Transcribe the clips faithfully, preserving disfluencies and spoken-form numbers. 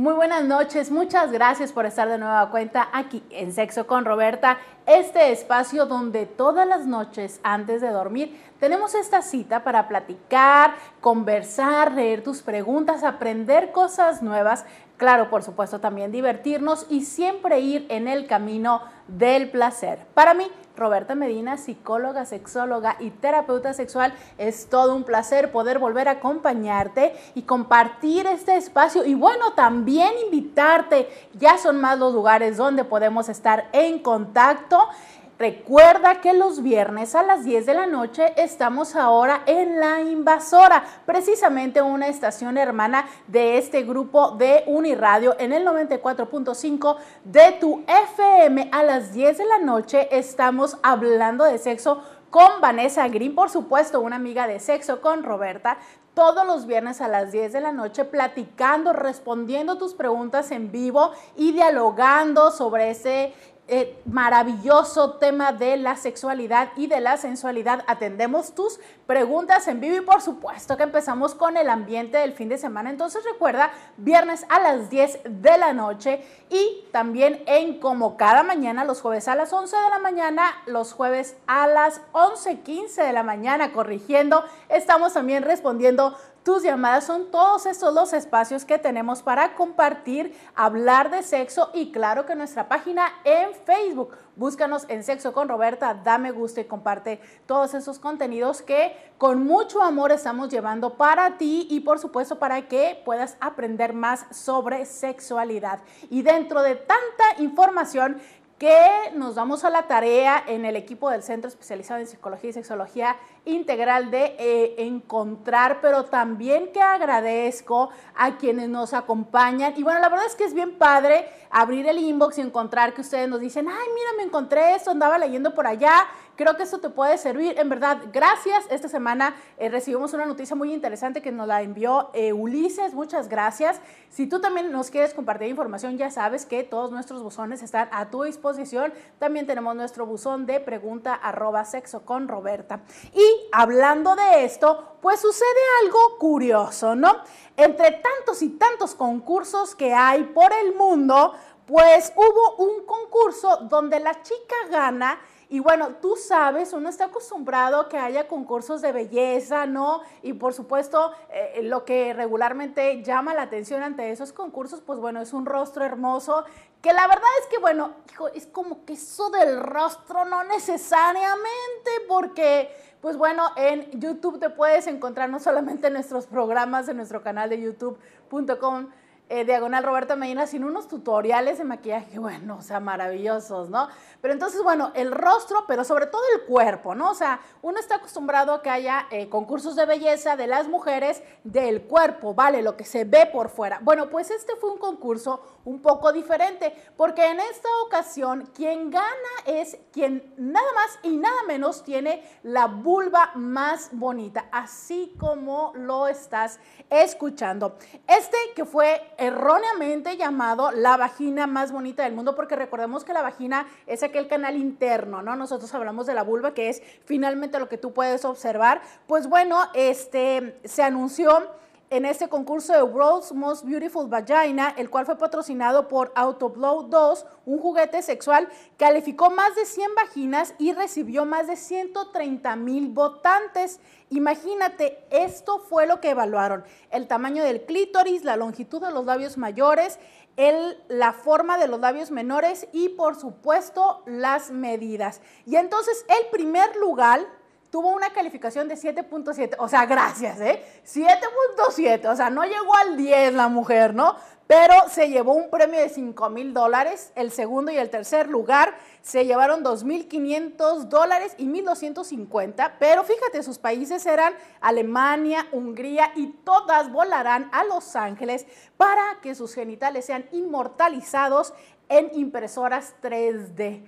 Muy buenas noches, muchas gracias por estar de nueva cuenta aquí en Sexo con Roberta, este espacio donde todas las noches antes de dormir tenemos esta cita para platicar, conversar, leer tus preguntas, aprender cosas nuevas, claro, por supuesto también divertirnos y siempre ir en el camino del placer. Para mí, Roberta Medina, psicóloga, sexóloga y terapeuta sexual, es todo un placer poder volver a acompañarte y compartir este espacio y bueno, también invitarte, ya son más los lugares donde podemos estar en contacto. Recuerda que los viernes a las diez de la noche estamos ahora en La Invasora, precisamente una estación hermana de este grupo de Uniradio en el noventa y cuatro punto cinco de tu F M. A las diez de la noche estamos hablando de sexo con Vanessa Green, por supuesto, una amiga de Sexo con Roberta. Todos los viernes a las diez de la noche platicando, respondiendo tus preguntas en vivo y dialogando sobre ese Eh, maravilloso tema de la sexualidad y de la sensualidad. Atendemos tus preguntas en vivo y por supuesto que empezamos con el ambiente del fin de semana. Entonces recuerda, viernes a las diez de la noche y también en como cada mañana, los jueves a las once de la mañana, los jueves a las once quince de la mañana, corrigiendo, estamos también respondiendo tus llamadas. Son todos estos los espacios que tenemos para compartir, hablar de sexo y claro que nuestra página en Facebook. Búscanos en Sexo con Roberta, da me gusta y comparte todos esos contenidos que con mucho amor estamos llevando para ti y por supuesto para que puedas aprender más sobre sexualidad. Y dentro de tanta información que nos damos a la tarea en el equipo del Centro Especializado en Psicología y Sexología Integral de eh, encontrar, pero también que agradezco a quienes nos acompañan. Y bueno, la verdad es que es bien padre abrir el inbox y encontrar que ustedes nos dicen, ay, mira, me encontré esto, andaba leyendo por allá, creo que esto te puede servir. En verdad, gracias. Esta semana eh, recibimos una noticia muy interesante que nos la envió eh, Ulises, muchas gracias. Si tú también nos quieres compartir información, ya sabes que todos nuestros buzones están a tu disposición. También tenemos nuestro buzón de pregunta arroba sexo con Roberta. Y hablando de esto, pues sucede algo curioso, ¿no? Entre tantos y tantos concursos que hay por el mundo, pues hubo un concurso donde la chica gana. Y bueno, tú sabes, uno está acostumbrado a que haya concursos de belleza, ¿no? Y por supuesto, eh, lo que regularmente llama la atención ante esos concursos, pues bueno, es un rostro hermoso, que la verdad es que, bueno, hijo, es como que eso del rostro no necesariamente, porque, pues bueno, en YouTube te puedes encontrar no solamente nuestros programas en nuestro canal de youtube punto com, Eh, diagonal Roberta Medina, sin unos tutoriales de maquillaje, bueno, o sea, maravillosos, ¿no? Pero entonces, bueno, el rostro, pero sobre todo el cuerpo, ¿no? O sea, uno está acostumbrado a que haya eh, concursos de belleza de las mujeres, del cuerpo, ¿vale? Lo que se ve por fuera. Bueno, pues este fue un concurso un poco diferente, porque en esta ocasión, quien gana es quien nada más y nada menos tiene la vulva más bonita, así como lo estás escuchando. Este que fue erróneamente llamado la vagina más bonita del mundo, porque recordemos que la vagina es aquel canal interno, ¿no? Nosotros hablamos de la vulva, que es finalmente lo que tú puedes observar. Pues bueno, este se anunció en este concurso de World's Most Beautiful Vagina, el cual fue patrocinado por Autoblow dos, un juguete sexual, calificó más de cien vaginas y recibió más de ciento treinta mil votantes. Imagínate, esto fue lo que evaluaron: el tamaño del clítoris, la longitud de los labios mayores, el, la forma de los labios menores y por supuesto las medidas. Y entonces el primer lugar tuvo una calificación de siete punto siete, o sea, gracias, ¿eh? siete punto siete, o sea, no llegó al diez la mujer, ¿no? Pero se llevó un premio de cinco mil dólares, el segundo y el tercer lugar se llevaron dos mil quinientos dólares y mil doscientos cincuenta, pero fíjate, sus países eran Alemania, Hungría y todas volarán a Los Ángeles para que sus genitales sean inmortalizados en impresoras tres D.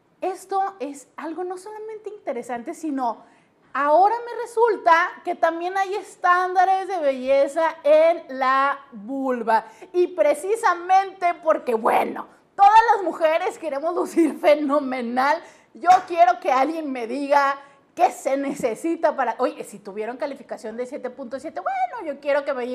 Esto es algo no solamente interesante, sino ahora me resulta que también hay estándares de belleza en la vulva. Y precisamente porque, bueno, todas las mujeres queremos lucir fenomenal. Yo quiero que alguien me diga ¿Qué se necesita para...? Oye, si tuvieron calificación de siete punto siete, bueno, yo quiero que me digan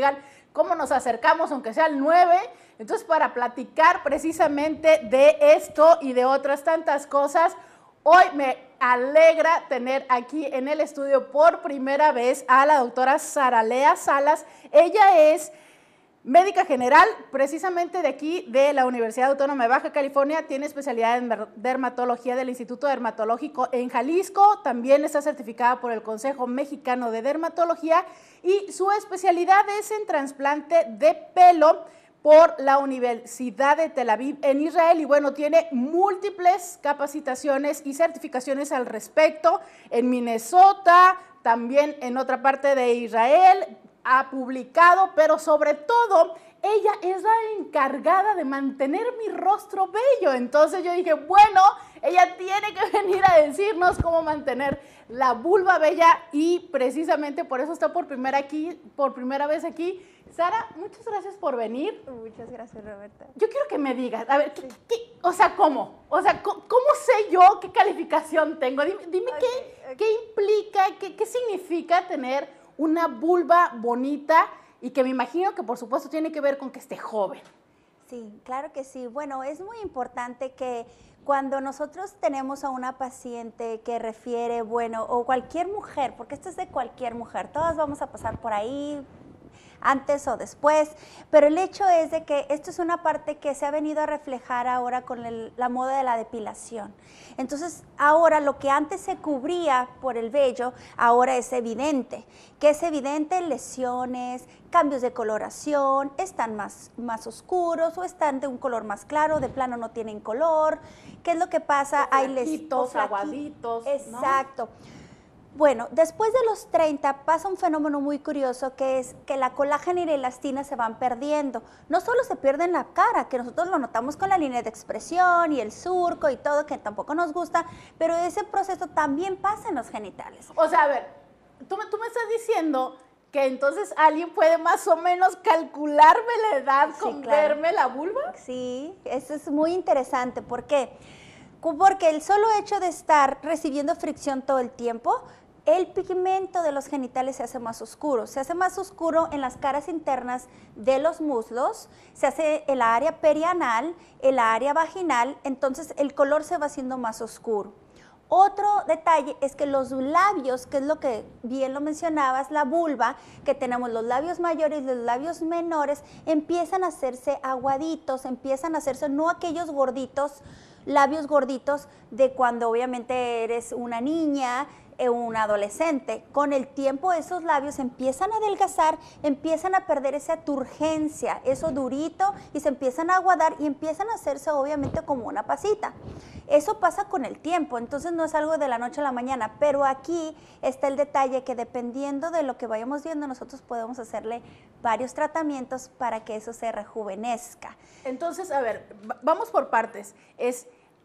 cómo nos acercamos, aunque sea el nueve. Entonces, para platicar precisamente de esto y de otras tantas cosas, hoy me alegra tener aquí en el estudio por primera vez a la doctora Saralea Salas. Ella es médica general, precisamente de aquí, de la Universidad Autónoma de Baja California, tiene especialidad en dermatología del Instituto Dermatológico en Jalisco, también está certificada por el Consejo Mexicano de Dermatología y su especialidad es en trasplante de pelo por la Universidad de Tel Aviv en Israel y bueno, tiene múltiples capacitaciones y certificaciones al respecto en Minnesota, también en otra parte de Israel, ha publicado, pero sobre todo ella es la encargada de mantener mi rostro bello. Entonces yo dije, bueno, ella tiene que venir a decirnos cómo mantener la vulva bella y precisamente por eso está por primera, aquí, por primera vez aquí. Sara, muchas gracias por venir. Muchas gracias, Roberta. Yo quiero que me digas, a ver, ¿qué, qué, o sea, ¿cómo? O sea, ¿cómo, cómo sé yo qué calificación tengo? Dime, dime okay, qué, okay. qué implica, qué, qué significa tener una vulva bonita y que me imagino que por supuesto tiene que ver con que esté joven. Sí, claro que sí. Bueno, es muy importante que cuando nosotros tenemos a una paciente que refiere, bueno, o cualquier mujer, porque esto es de cualquier mujer, todas vamos a pasar por ahí, antes o después, pero el hecho es de que esto es una parte que se ha venido a reflejar ahora con el, la moda de la depilación. Entonces, ahora lo que antes se cubría por el vello, ahora es evidente. ¿Qué es evidente? Lesiones, cambios de coloración, están más, más oscuros o están de un color más claro, de plano no tienen color. ¿Qué es lo que pasa? Hay flaquitos, aguaditos. Exacto. ¿No? Bueno, después de los treinta pasa un fenómeno muy curioso que es que la colágena y la elastina se van perdiendo. No solo se pierde en la cara, que nosotros lo notamos con la línea de expresión y el surco y todo, que tampoco nos gusta, pero ese proceso también pasa en los genitales. O sea, a ver, tú me, tú me estás diciendo que entonces alguien puede más o menos calcularme la edad sí, con claro. verme la vulva. Sí, eso es muy interesante. ¿Por qué? Porque el solo hecho de estar recibiendo fricción todo el tiempo, el pigmento de los genitales se hace más oscuro. Se hace más oscuro en las caras internas de los muslos, se hace en la área perianal, en la área vaginal, entonces el color se va haciendo más oscuro. Otro detalle es que los labios, que es lo que bien lo mencionabas, la vulva, que tenemos los labios mayores y los labios menores, empiezan a hacerse aguaditos, empiezan a hacerse no aquellos gorditos, labios gorditos de cuando obviamente eres una niña, un adolescente. Con el tiempo esos labios empiezan a adelgazar, empiezan a perder esa turgencia, eso durito, y se empiezan a aguadar y empiezan a hacerse obviamente como una pasita. Eso pasa con el tiempo, entonces no es algo de la noche a la mañana, pero aquí está el detalle que dependiendo de lo que vayamos viendo, nosotros podemos hacerle varios tratamientos para que eso se rejuvenezca. Entonces, a ver, vamos por partes. Es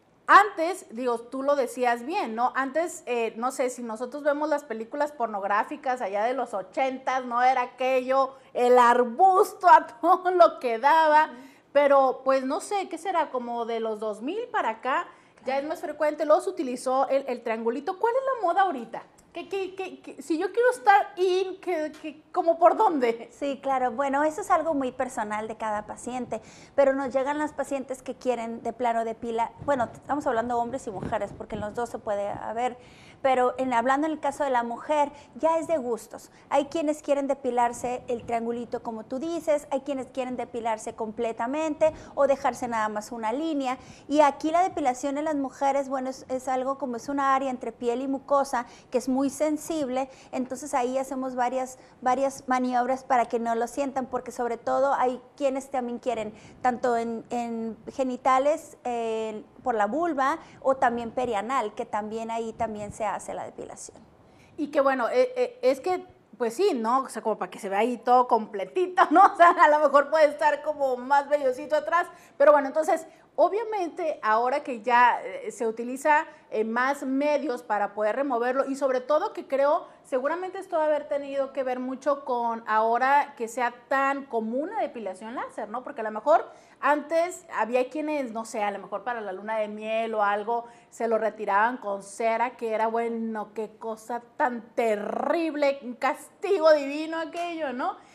Antes, digo, tú lo decías bien, ¿no? Antes, eh, no sé, si nosotros vemos las películas pornográficas allá de los ochentas, no era aquello, el arbusto a todo lo que daba, pero pues no sé, ¿qué será? Como de los dos mil para acá, ya es más frecuente, luego se utilizó el, el triangulito. ¿Cuál es la moda ahorita? ¿Qué, qué, qué, qué? Si yo quiero estar in, ¿qué, qué, ¿cómo por dónde? Sí, claro. Bueno, eso es algo muy personal de cada paciente, pero nos llegan las pacientes que quieren de plano depilar. Bueno, estamos hablando de hombres y mujeres, porque en los dos se puede haber, pero en, hablando en el caso de la mujer, ya es de gustos. Hay quienes quieren depilarse el triangulito, como tú dices, hay quienes quieren depilarse completamente o dejarse nada más una línea. Y aquí la depilación en las mujeres, bueno, es, es algo como es una área entre piel y mucosa que es muy sensible, entonces ahí hacemos varias, varias maniobras para que no lo sientan, porque sobre todo hay quienes también quieren, tanto en, en genitales, eh, por la vulva, o también perianal, que también ahí también se hace la depilación. Y que bueno, eh, eh, es que, pues sí, ¿no? O sea, como para que se vea ahí todo completito, ¿no? O sea, a lo mejor puede estar como más vellosito atrás, pero bueno, entonces, obviamente, ahora que ya eh, se utiliza eh, más medios para poder removerlo y sobre todo que creo, seguramente esto debe haber tenido que ver mucho con ahora que sea tan común la depilación láser, ¿no? Porque a lo mejor antes había quienes, no sé, a lo mejor para la luna de miel o algo, se lo retiraban con cera, que era, bueno, qué cosa tan terrible, un castigo divino aquello, ¿no?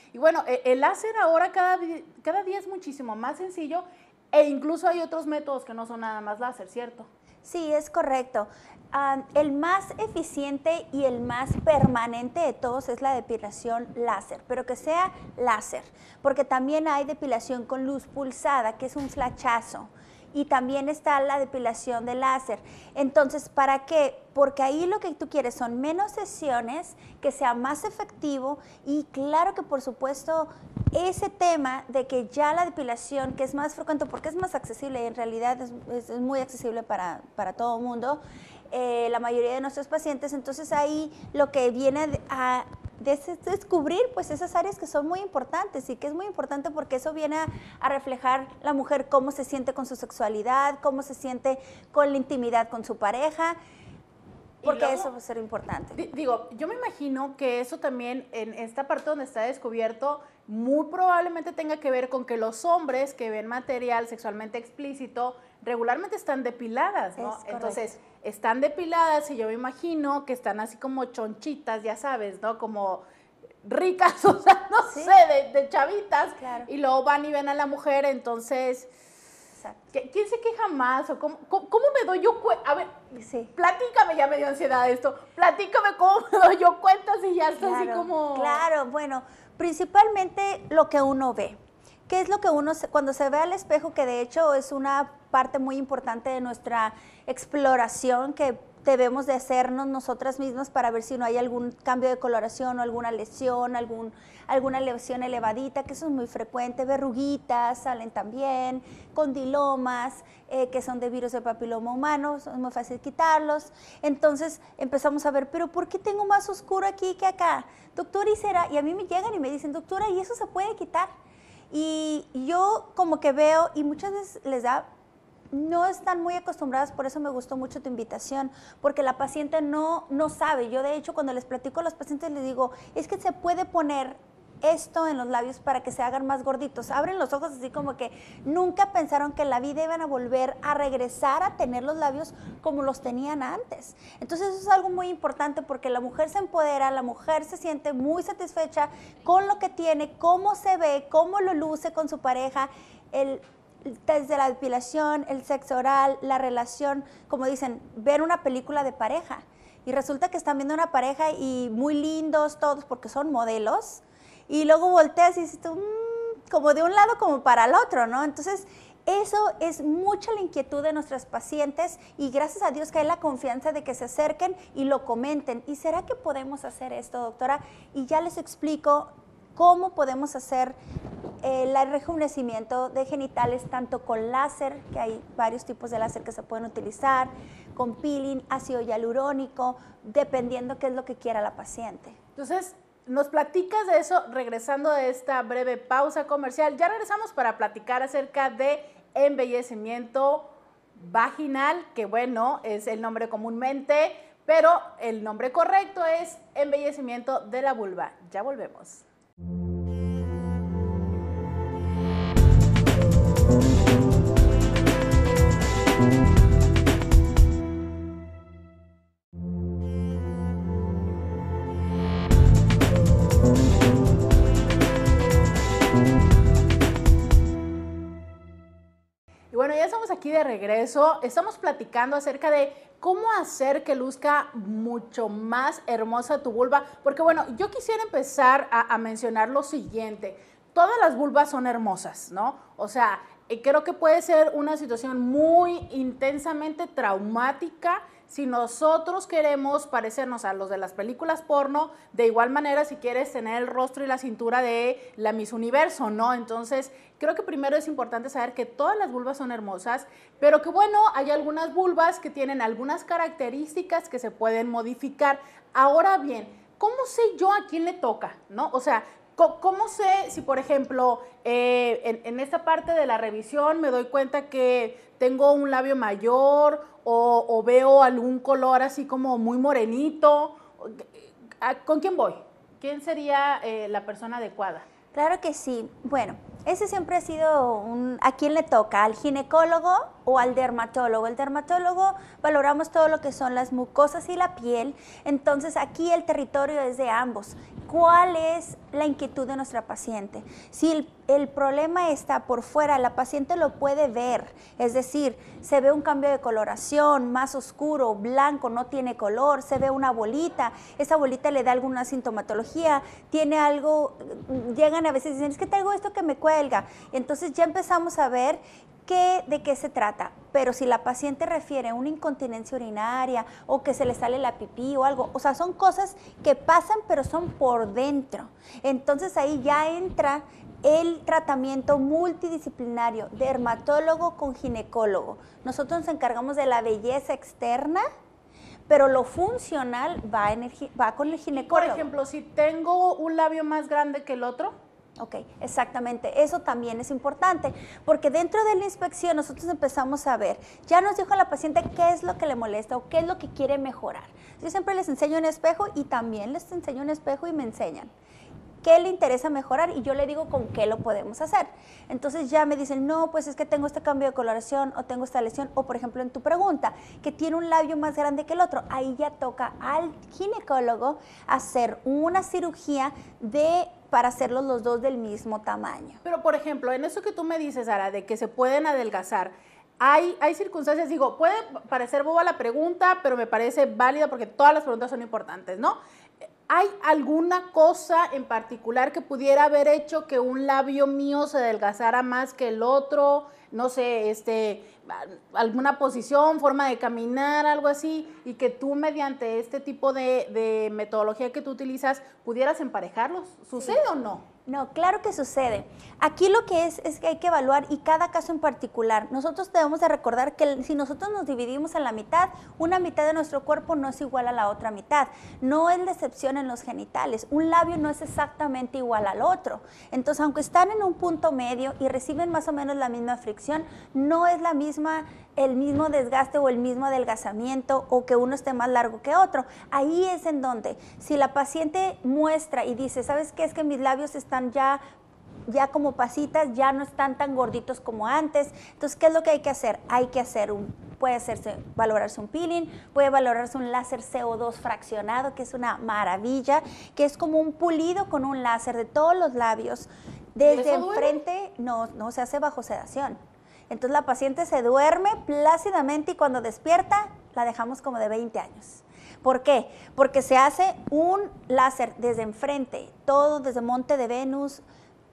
Y bueno, el láser ahora cada, cada día es muchísimo más sencillo e incluso hay otros métodos que no son nada más láser, ¿cierto? Sí, es correcto. Um, el más eficiente y el más permanente de todos es la depilación láser, pero que sea láser, porque también hay depilación con luz pulsada, que es un flachazo, y también está la depilación de láser. Entonces, ¿para qué? Porque ahí lo que tú quieres son menos sesiones, que sea más efectivo y claro que por supuesto ese tema de que ya la depilación, que es más frecuente porque es más accesible y en realidad es, es, es muy accesible para, para todo el mundo, eh, la mayoría de nuestros pacientes, entonces ahí lo que viene a descubrir pues esas áreas que son muy importantes y que es muy importante porque eso viene a, a reflejar la mujer cómo se siente con su sexualidad, cómo se siente con la intimidad con su pareja, porque luego, eso va a ser importante. Digo, yo me imagino que eso también en esta parte donde está descubierto muy probablemente tenga que ver con que los hombres que ven material sexualmente explícito regularmente están depiladas, ¿no? Entonces, están depiladas y yo me imagino que están así como chonchitas, ya sabes, ¿no? Como ricas, o sea, no ¿sí? sé, de, de chavitas. Claro. Y luego van y ven a la mujer, entonces... Exacto. ¿Quién se queja más? ¿O cómo, cómo, cómo me doy yo cuenta? A ver, sí. platícame, ya me dio ansiedad esto. Platícame cómo me doy yo cuenta si ya está claro, así como... Claro, bueno, principalmente lo que uno ve. ¿Qué es lo que uno, cuando se ve al espejo, que de hecho es una parte muy importante de nuestra exploración que debemos de hacernos nosotras mismas para ver si no hay algún cambio de coloración o alguna lesión, algún, alguna lesión elevadita, que eso es muy frecuente, verruguitas salen también, condilomas, eh, que son de virus de papiloma humano, es muy fácil quitarlos. Entonces empezamos a ver, pero ¿por qué tengo más oscuro aquí que acá? Doctora, ¿y será? Y a mí me llegan y me dicen, doctora, ¿y eso se puede quitar? Y yo como que veo, y muchas veces les da, no están muy acostumbradas, por eso me gustó mucho tu invitación, porque la paciente no, no sabe. Yo de hecho cuando les platico a los pacientes les digo, es que se puede poner esto en los labios para que se hagan más gorditos. Abren los ojos así como que nunca pensaron que en la vida iban a volver a regresar a tener los labios como los tenían antes. Entonces eso es algo muy importante porque la mujer se empodera, la mujer se siente muy satisfecha con lo que tiene, cómo se ve, cómo lo luce con su pareja, el desde la depilación, el sexo oral, la relación, como dicen, ver una película de pareja. Y resulta que están viendo una pareja y muy lindos todos porque son modelos. Y luego volteas y dices tú, mmm, como de un lado como para el otro, ¿no? Entonces, eso es mucha la inquietud de nuestras pacientes y gracias a Dios que hay la confianza de que se acerquen y lo comenten. ¿Y será que podemos hacer esto, doctora? Y ya les explico cómo podemos hacer el rejuvenecimiento de genitales tanto con láser, que hay varios tipos de láser que se pueden utilizar, con peeling, ácido hialurónico, dependiendo qué es lo que quiera la paciente. Entonces, nos platicas de eso regresando de esta breve pausa comercial. Ya regresamos para platicar acerca de embellecimiento vaginal, que bueno, es el nombre comúnmente, pero el nombre correcto es embellecimiento de la vulva. Ya volvemos. Y bueno, ya estamos aquí de regreso, estamos platicando acerca de cómo hacer que luzca mucho más hermosa tu vulva, porque bueno, yo quisiera empezar a, a mencionar lo siguiente, todas las vulvas son hermosas, ¿no? O sea, creo que puede ser una situación muy intensamente traumática si nosotros queremos parecernos a los de las películas porno, de igual manera si quieres tener el rostro y la cintura de la Miss Universo, ¿no? Entonces, creo que primero es importante saber que todas las vulvas son hermosas, pero que bueno, hay algunas vulvas que tienen algunas características que se pueden modificar. Ahora bien, ¿cómo sé yo a quién le toca, no? O sea, ¿cómo sé si, por ejemplo, eh, en, en esta parte de la revisión me doy cuenta que tengo un labio mayor o, o veo algún color así como muy morenito? ¿Con quién voy? ¿Quién sería eh, la persona adecuada? Claro que sí. Bueno, ese siempre ha sido un... ¿A quién le toca? ¿Al ginecólogo? o al dermatólogo. El dermatólogo valoramos todo lo que son las mucosas y la piel, entonces aquí el territorio es de ambos. ¿Cuál es la inquietud de nuestra paciente? Si el, el problema está por fuera, la paciente lo puede ver, es decir, se ve un cambio de coloración, más oscuro, blanco, no tiene color, se ve una bolita, esa bolita le da alguna sintomatología, tiene algo, llegan a veces y dicen, es que tengo esto que me cuelga, entonces ya empezamos a ver qué, de qué se trata. Pero si la paciente refiere a una incontinencia urinaria o que se le sale la pipí o algo, o sea, son cosas que pasan pero son por dentro. Entonces ahí ya entra el tratamiento multidisciplinario, dermatólogo con ginecólogo. Nosotros nos encargamos de la belleza externa, pero lo funcional va, en el, va con el ginecólogo. Por ejemplo, si tengo un labio más grande que el otro. Ok, exactamente, eso también es importante, porque dentro de la inspección nosotros empezamos a ver, ya nos dijo la paciente qué es lo que le molesta o qué es lo que quiere mejorar. Yo siempre les enseño un espejo y también les enseño un espejo y me enseñan qué le interesa mejorar y yo le digo con qué lo podemos hacer. Entonces ya me dicen, no, pues es que tengo este cambio de coloración o tengo esta lesión, o por ejemplo en tu pregunta, que tiene un labio más grande que el otro, ahí ya toca al ginecólogo hacer una cirugía de para hacerlos los dos del mismo tamaño. Pero por ejemplo, en eso que tú me dices, Sara, de que se pueden adelgazar, hay, hay circunstancias, digo, puede parecer boba la pregunta, pero me parece válida porque todas las preguntas son importantes, ¿no? ¿Hay alguna cosa en particular que pudiera haber hecho que un labio mío se adelgazara más que el otro? No sé, este, alguna posición, forma de caminar, algo así, y que tú mediante este tipo de, de metodología que tú utilizas pudieras emparejarlos. ¿Sucede sí. o no? No, claro que sucede. Aquí lo que es es que hay que evaluar y cada caso en particular. Nosotros debemos de recordar que si nosotros nos dividimos en la mitad, una mitad de nuestro cuerpo no es igual a la otra mitad. No es la excepción en los genitales. Un labio no es exactamente igual al otro. Entonces, aunque están en un punto medio y reciben más o menos la misma fricción, no es la misma el mismo desgaste o el mismo adelgazamiento o que uno esté más largo que otro. Ahí es en donde, si la paciente muestra y dice, ¿sabes qué? Es que mis labios están ya, ya como pasitas, ya no están tan gorditos como antes. Entonces, ¿qué es lo que hay que hacer? Hay que hacer un, puede hacerse, valorarse un peeling, puede valorarse un láser C O dos fraccionado, que es una maravilla, que es como un pulido con un láser de todos los labios. Desde enfrente, no, no se hace bajo sedación. Entonces la paciente se duerme plácidamente y cuando despierta la dejamos como de veinte años. ¿Por qué? Porque se hace un láser desde enfrente, todo desde Monte de Venus,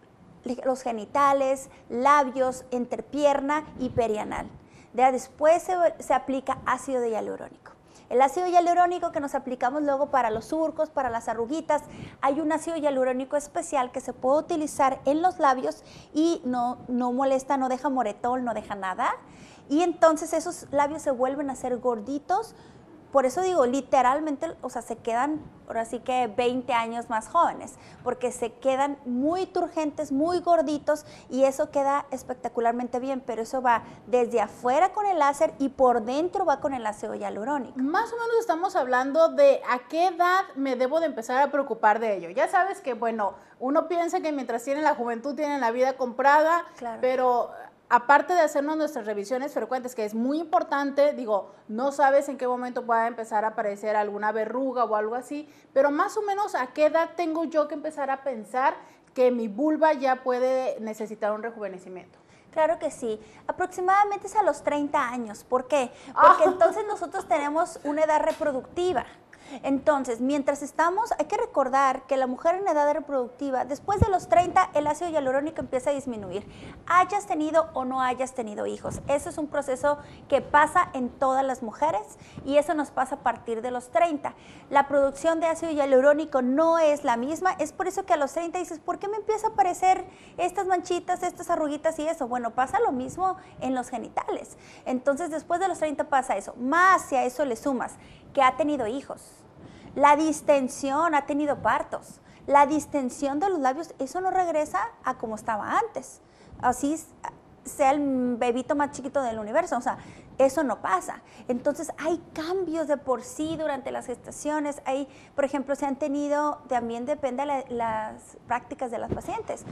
los genitales, labios, entrepierna y perianal. De después se, se aplica ácido hialurónico. El ácido hialurónico que nos aplicamos luego para los surcos, para las arruguitas, hay un ácido hialurónico especial que se puede utilizar en los labios y no, no molesta, no deja moretón, no deja nada. Y entonces esos labios se vuelven a ser gorditos. Por eso digo, literalmente, o sea, se quedan, ahora sí que veinte años más jóvenes, porque se quedan muy turgentes, muy gorditos y eso queda espectacularmente bien, pero eso va desde afuera con el láser y por dentro va con el ácido hialurónico. Más o menos estamos hablando de a qué edad me debo de empezar a preocupar de ello. Ya sabes que, bueno, uno piensa que mientras tiene la juventud tiene la vida comprada, claro. Pero aparte de hacernos nuestras revisiones frecuentes, que es muy importante, digo, no sabes en qué momento pueda empezar a aparecer alguna verruga o algo así, pero más o menos a qué edad tengo yo que empezar a pensar que mi vulva ya puede necesitar un rejuvenecimiento. Claro que sí, aproximadamente es a los treinta años. ¿Por qué? Porque oh. entonces nosotros tenemos una edad reproductiva. Entonces, mientras estamos, hay que recordar que la mujer en edad reproductiva, después de los treinta, el ácido hialurónico empieza a disminuir. Hayas tenido o no hayas tenido hijos. Eso es un proceso que pasa en todas las mujeres y eso nos pasa a partir de los treinta. La producción de ácido hialurónico no es la misma, es por eso que a los treinta dices, ¿por qué me empieza a aparecer estas manchitas, estas arruguitas y eso? Bueno, pasa lo mismo en los genitales. Entonces, después de los treinta pasa eso. Más si a eso le sumas que ha tenido hijos, la distensión, ha tenido partos, la distensión de los labios, eso no regresa a como estaba antes, así sea el bebito más chiquito del universo, o sea, eso no pasa. Entonces hay cambios de por sí durante las gestaciones, hay, por ejemplo, se han tenido, también depende de la, las prácticas de las pacientes,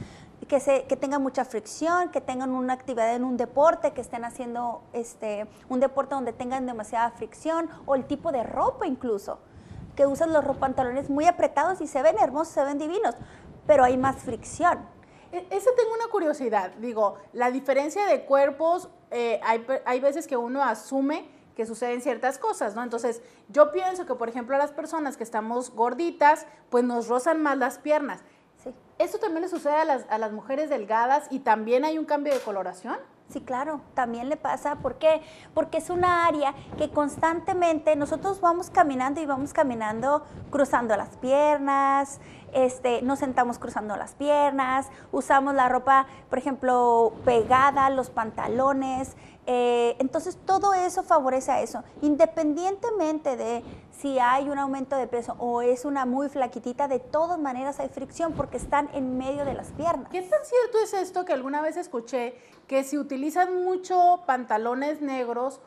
que, se, que tengan mucha fricción, que tengan una actividad en un deporte, que estén haciendo este, un deporte donde tengan demasiada fricción, o el tipo de ropa incluso, que usan los pantalones muy apretados y se ven hermosos, se ven divinos, pero hay más fricción. Esa tengo una curiosidad, digo, la diferencia de cuerpos, eh, hay, hay veces que uno asume que suceden ciertas cosas, ¿no? Entonces, yo pienso que, por ejemplo, a las personas que estamos gorditas, pues nos rozan más las piernas. Sí. ¿Esto también le sucede a las, a las mujeres delgadas y también hay un cambio de coloración? Sí, claro, también le pasa. ¿Por qué? Porque es una área que constantemente nosotros vamos caminando y vamos caminando cruzando las piernas, este, nos sentamos cruzando las piernas, usamos la ropa, por ejemplo, pegada, los pantalones. Eh, entonces, todo eso favorece a eso. Independientemente de si hay un aumento de peso o es una muy flaquitita, de todas maneras hay fricción porque están en medio de las piernas. ¿Qué tan cierto es esto que alguna vez escuché que si utilizan mucho pantalones negros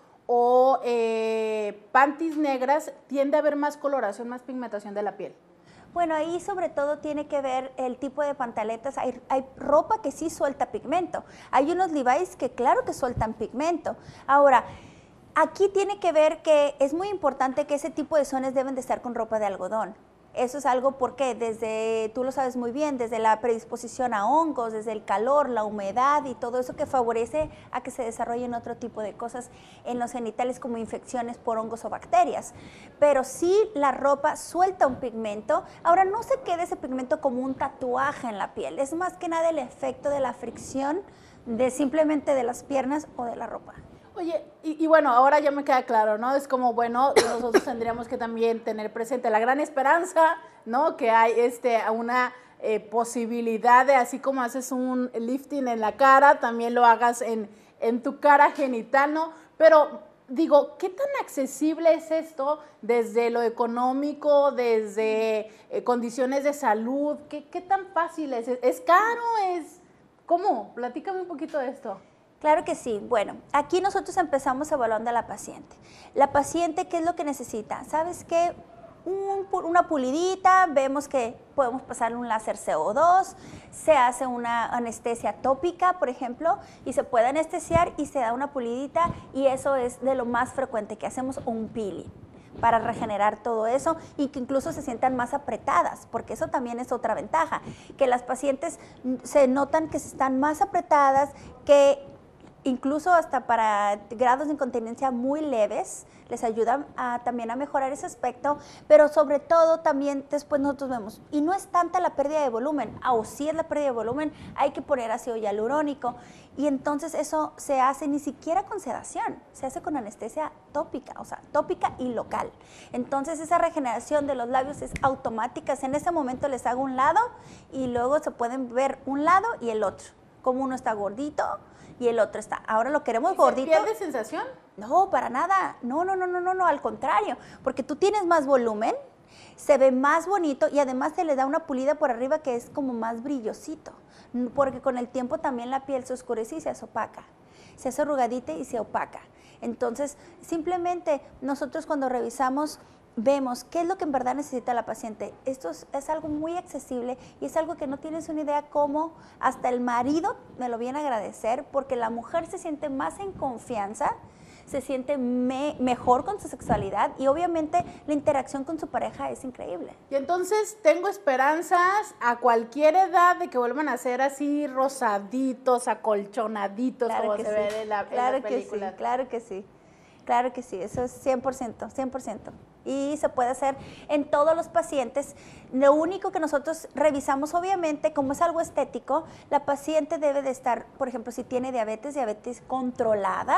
o eh, panties negras, tiende a haber más coloración, más pigmentación de la piel? Bueno, ahí sobre todo tiene que ver el tipo de pantaletas. Hay, hay ropa que sí suelta pigmento. Hay unos Levi's que claro que sueltan pigmento. Ahora, aquí tiene que ver que es muy importante que ese tipo de zonas deben de estar con ropa de algodón. Eso es algo porque desde, tú lo sabes muy bien, desde la predisposición a hongos, desde el calor, la humedad y todo eso que favorece a que se desarrollen otro tipo de cosas en los genitales como infecciones por hongos o bacterias. Pero sí la ropa suelta un pigmento. Ahora no se quede ese pigmento como un tatuaje en la piel, es más que nada el efecto de la fricción de simplemente de las piernas o de la ropa. Oye, y, y bueno, ahora ya me queda claro, ¿no? Es como, bueno, nosotros tendríamos que también tener presente la gran esperanza, ¿no? Que hay este, una eh, posibilidad de, así como haces un lifting en la cara, también lo hagas en, en tu cara genital, ¿no? Pero digo, ¿qué tan accesible es esto desde lo económico, desde eh, condiciones de salud? ¿Qué, qué tan fácil es? ¿Es caro? ¿Es cómo? Platícame un poquito de esto. Claro que sí. Bueno, aquí nosotros empezamos evaluando a la paciente. La paciente, ¿qué es lo que necesita? ¿Sabes qué? Un, una pulidita, vemos que podemos pasarle un láser C O dos, se hace una anestesia tópica, por ejemplo, y se puede anestesiar y se da una pulidita, y eso es de lo más frecuente que hacemos, un peeling, para regenerar todo eso y que incluso se sientan más apretadas, porque eso también es otra ventaja, que las pacientes se notan que se están más apretadas, que incluso hasta para grados de incontinencia muy leves, les ayuda a, también a mejorar ese aspecto, pero sobre todo también después nosotros vemos, y no es tanta la pérdida de volumen, o si es la pérdida de volumen, hay que poner ácido hialurónico, y entonces eso se hace ni siquiera con sedación, se hace con anestesia tópica, o sea, tópica y local. Entonces esa regeneración de los labios es automática, en ese momento les hago un lado, y luego se pueden ver un lado y el otro, como uno está gordito, y el otro está. Ahora lo queremos gordito. ¿Pierde sensación? No, para nada. No, no, no, no, no, no, al contrario. Porque tú tienes más volumen, se ve más bonito y además se le da una pulida por arriba que es como más brillosito. Porque con el tiempo también la piel se oscurece y se hace opaca. Se hace arrugadita y se opaca. Entonces, simplemente nosotros cuando revisamos vemos qué es lo que en verdad necesita la paciente. Esto es, es algo muy accesible y es algo que no tienes una idea cómo hasta el marido me lo viene a agradecer, porque la mujer se siente más en confianza, se siente me, mejor con su sexualidad y obviamente la interacción con su pareja es increíble. Y entonces tengo esperanzas a cualquier edad de que vuelvan a ser así rosaditos, acolchonaditos, Claro como que se sí. ve en la, Claro en la que película. sí, claro que sí. Claro que sí, eso es cien por ciento, cien por ciento. Y se puede hacer en todos los pacientes. Lo único que nosotros revisamos, obviamente, como es algo estético, la paciente debe de estar, por ejemplo, si tiene diabetes, diabetes controlada.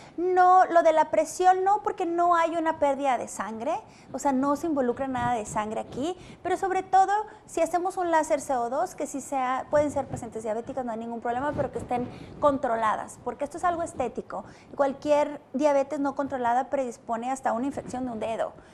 No, lo de la presión no, porque no hay una pérdida de sangre, o sea, no se involucra nada de sangre aquí, pero sobre todo, si hacemos un láser C O dos, que sí sea, pueden ser pacientes diabéticas, no hay ningún problema, pero que estén controladas, porque esto es algo estético. Cualquier diabetes no controlada predispone hasta una infección de un dedo.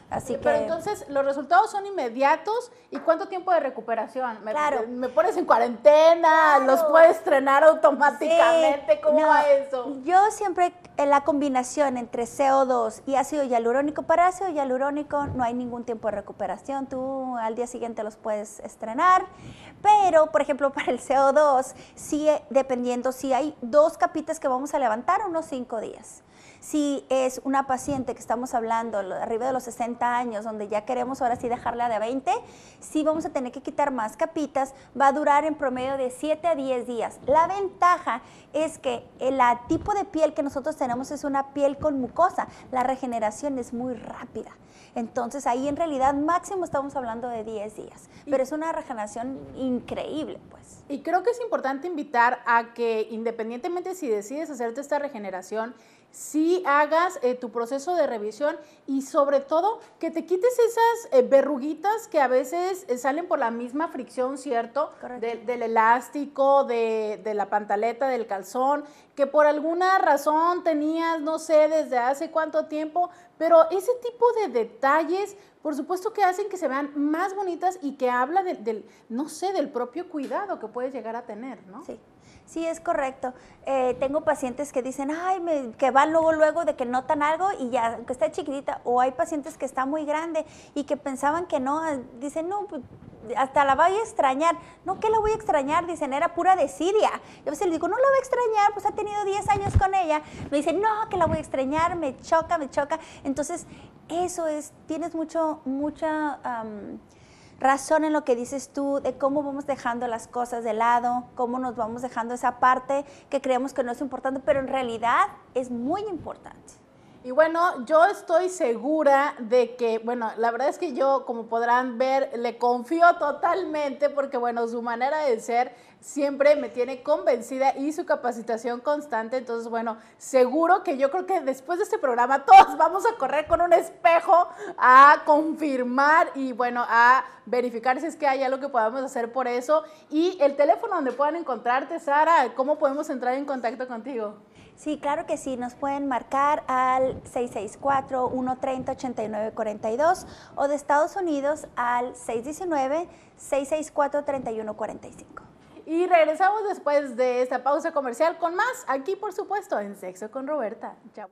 Así Pero que... entonces, ¿los resultados son inmediatos? ¿Y cuánto tiempo de recuperación? ¿Me, Claro. me pones en cuarentena? Claro. ¿Los puedes estrenar automáticamente? Sí, ¿Cómo no, va eso? Yo siempre, en la combinación entre C O dos y ácido hialurónico, para ácido hialurónico no hay ningún tiempo de recuperación, tú al día siguiente los puedes estrenar, pero, por ejemplo, para el C O dos, sí, dependiendo, si hay dos capitas que vamos a levantar, unos cinco días. Si es una paciente que estamos hablando arriba de los sesenta años, donde ya queremos ahora sí dejarla de veinte, sí vamos a tener que quitar más capitas, va a durar en promedio de siete a diez días. La ventaja es que el tipo de piel que nosotros tenemos es una piel con mucosa, la regeneración es muy rápida. Entonces ahí en realidad máximo estamos hablando de diez días, pero es una regeneración increíble, pues. Y creo que es importante invitar a que independientemente si decides hacerte esta regeneración, sí hagas eh, tu proceso de revisión y sobre todo que te quites esas eh, verruguitas que a veces eh, salen por la misma fricción, ¿cierto? De, del elástico, de, de la pantaleta, del calzón, que por alguna razón tenías, no sé, desde hace cuánto tiempo, pero ese tipo de detalles, por supuesto que hacen que se vean más bonitas y que habla del, del no sé, del propio cuidado que puedes llegar a tener, ¿no? Sí. Sí, es correcto. Eh, tengo pacientes que dicen, ay, me, que van luego, luego de que notan algo y ya, aunque está chiquitita, o hay pacientes que está muy grande y que pensaban que no, dicen, no, pues, hasta la voy a extrañar. No, ¿qué la voy a extrañar? Dicen, era pura desidia. Yo a veces les digo, no la voy a extrañar, pues ha tenido diez años con ella. Me dicen, no, que la voy a extrañar, me choca, me choca. Entonces, eso es, tienes mucho, mucha... Um, razón en lo que dices tú, de cómo vamos dejando las cosas de lado, cómo nos vamos dejando esa parte que creemos que no es importante, pero en realidad es muy importante. Y bueno, yo estoy segura de que, bueno, la verdad es que yo, como podrán ver, le confío totalmente porque, bueno, su manera de ser siempre me tiene convencida y su capacitación constante. Entonces, bueno, seguro que yo creo que después de este programa todos vamos a correr con un espejo a confirmar y, bueno, a verificar si es que hay algo que podamos hacer por eso. Y el teléfono donde puedan encontrarte, Sara, ¿cómo podemos entrar en contacto contigo? Sí, claro que sí, nos pueden marcar al seis seis cuatro, uno tres cero, ocho nueve cuatro dos o de Estados Unidos al seis uno nueve, seis seis cuatro, tres uno cuatro cinco. Y regresamos después de esta pausa comercial con más, aquí por supuesto en Sexo con Roberta. Chao.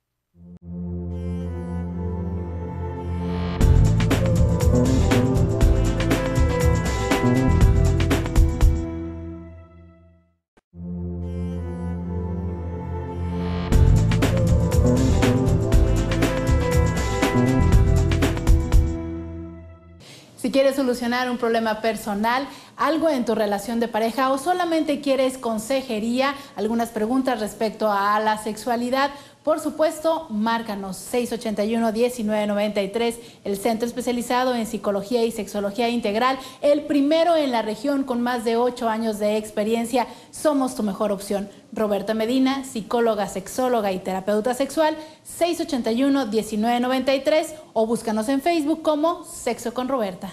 Si quieres solucionar un problema personal, algo en tu relación de pareja o solamente quieres consejería, algunas preguntas respecto a la sexualidad, por supuesto, márcanos seis ocho uno, uno nueve nueve tres, el centro especializado en psicología y sexología integral, el primero en la región con más de ocho años de experiencia. Somos tu mejor opción. Roberta Medina, psicóloga, sexóloga y terapeuta sexual, seis ocho uno, uno nueve nueve tres o búscanos en Facebook como Sexo con Roberta.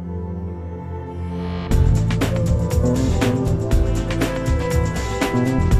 Thank you.